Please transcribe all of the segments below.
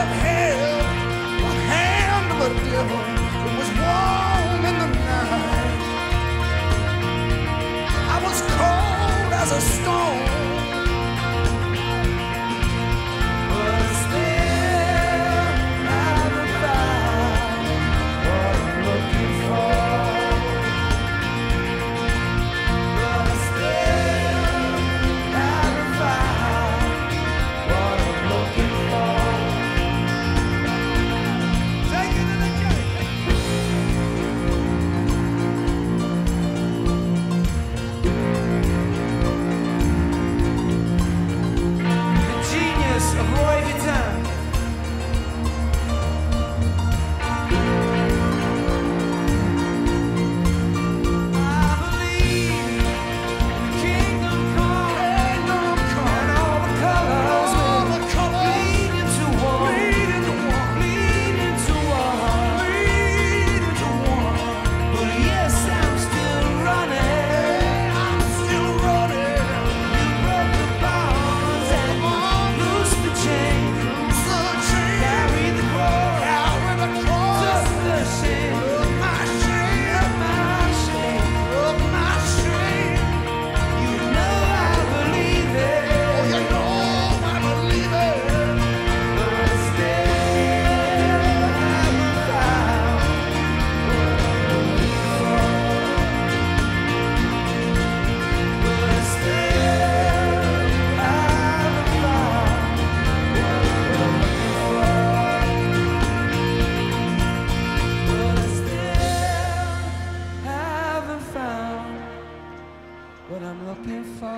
have held the hand of a devil. It was warm in the night. I was cold as a stone. But still I haven't found what I'm looking for. But still I haven't found what I'm looking for. Take it to the church. The genius of Roy Vuitton. I believe the kingdom come, and all the colors bleed into one, bleed into one. But yes, I'm still running. You broke the bonds and loosed the chains. Carry the cross, took the shame of my shame. You know I believe it. But still I haven't found what I'm looking for. But still I haven't found what I'm looking for. But still haven't found what I'm looking for.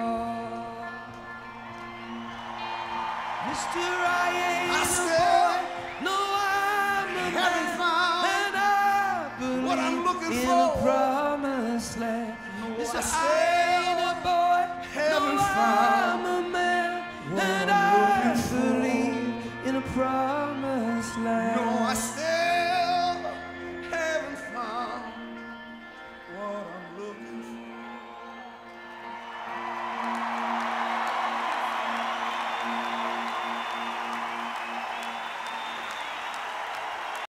Mr. I ain't a boy. No, I'm a Haven't man. found And I believe what I'm looking in for. a promised land. Mr. I I ain't a boy. haven't No, found I'm a man. what And I'm I looking for. believe in a promised land.